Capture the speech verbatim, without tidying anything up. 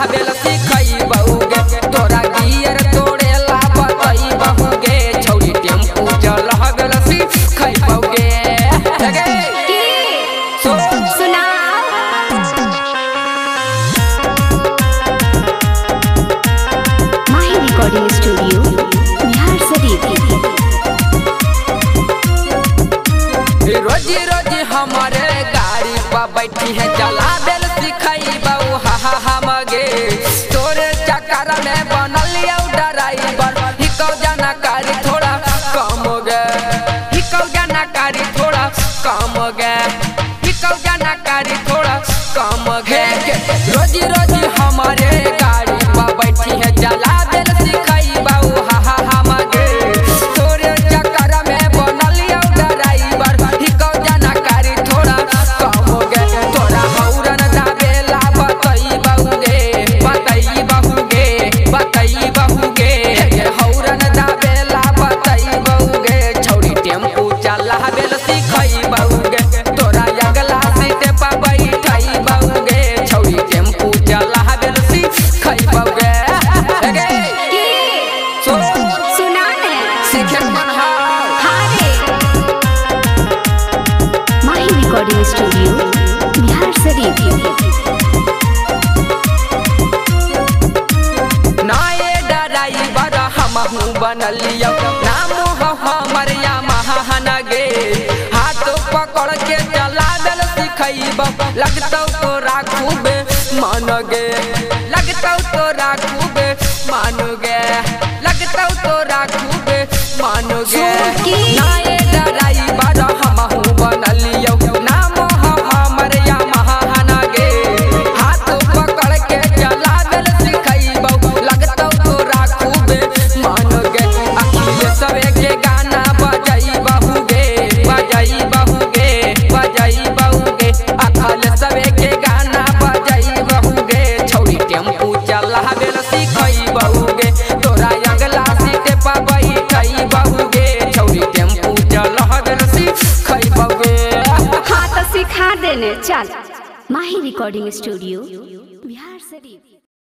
चलावेल सिखैबौगे तोरा गियर तोड़ेला बतैबौगे छौरी टेम्पू चलावेल सिखैबौगे सुना माही रिकॉर्डिंग स्टूडियो बिहार शरीफ। रोजी रोजी हमारे गाड़ी पर बैठी है चलावेल सिखैबौ हा हा हमगे तोरे चक्कर में बनल ड्राइवर हिकौ जानकारी थोड़ा कम गे हिकौ जानकारी थोड़ा कम गे हिकौ जानकारी थोड़ा कम गे रोजी रोजी हमारे गाड़ी पर बैठी है चलावेल सिखैबौ हा हा हमगे तोरे चक्कर में बनल ड्राइवर हिकौ जानकारी थोड़ा कम गे तोरा हौरन दाबेला बतैबौगे बतैबौगे बतैबौगे हौरन दाबेला बतैबौगे छौरी टेम्पू चलावेल सिखैबौगे तोरा अगला सीट पर बैठैबौगे छौरी टेम्पू चलावेल सिखैबौगे सुना है सीखे मन माही रिकॉर्डिंग स्टूडियो बिहार शरीफ। नए ड्राइवर हमहू बनलियो नाम हमर यामाहानगे हाथ पकड़ के चलावेल सिखैबौ लगतौ तोरा खूबे मानगे लगतौ तोरा खूबे मानगे लगतौ तोरा खूबे मानगे नए ड्राइवर हमहू बनलियो नाम हमर यामाहानगे हाथ पकड़ के चलावेल सिखैबौ लगतौ तोरा खूबे मानगे अखिल सबे के गाना बजैबहुगे बजैबहुगे बजैबहुगे अखिल सबे के गाना बजैबहुगे छौरी टेम्पू चलावेल सिखैबहुगे तोरा अगला सीट पर बैठैबहुगे छौरी टेम्पू चलावेल सिखैबहुगे। हाँ तो सिखा देने चल माही रिकॉर्डिंग स्टूडियो बिहार शरीफ।